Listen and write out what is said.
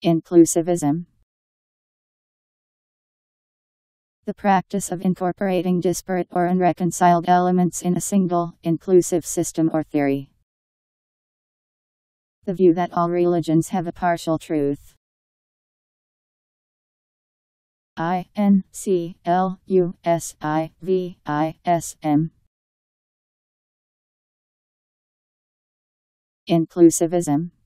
Inclusivism. The practice of incorporating disparate or unreconciled elements in a single, inclusive system or theory. The view that all religions have a partial truth. Inclusivism. Inclusivism.